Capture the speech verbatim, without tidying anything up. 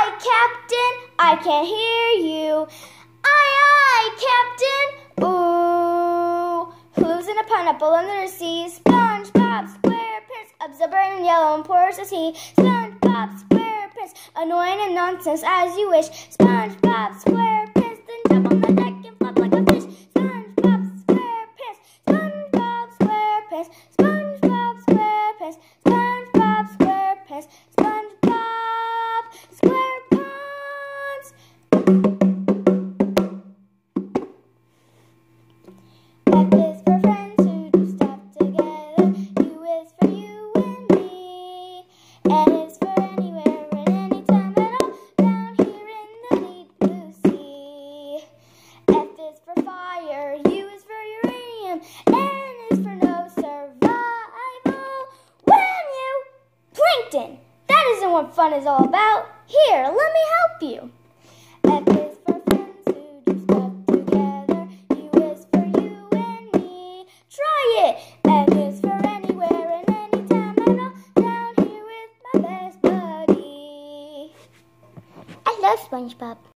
aye, Captain, I can't hear you. Aye, aye, Captain, ooh. Who lives in a pineapple under the sea? SpongeBob SquarePants, absorbent and yellow and porous as he. SpongeBob SquarePants, annoying and nonsense as you wish. SpongeBob SquarePants, then jump on the deck and flop like a fish. SpongeBob SquarePants, SpongeBob SquarePants, SpongeBob SquarePants, SpongeBob SquarePants, SpongeBob SquarePants. F is for friends who do stuff together. U is for you and me. N is for anywhere and anytime at all, down here in the deep blue sea. F is for fire, U is for uranium, N is for no survival. When you plankton, that isn't what fun is all about. Here, let me help you. F is for friends who do stuff together. U is for you and me. Try it. N is for anywhere and anytime and all, down here with my best buddy. I love SpongeBob.